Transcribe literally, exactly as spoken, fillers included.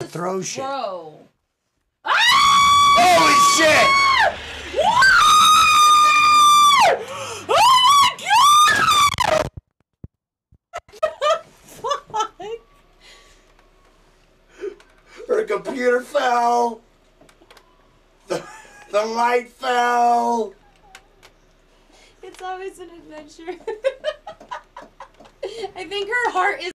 throw shit. Bro. Holy shit! Her computer fell. The, the light fell. It's always an adventure. I think her heart is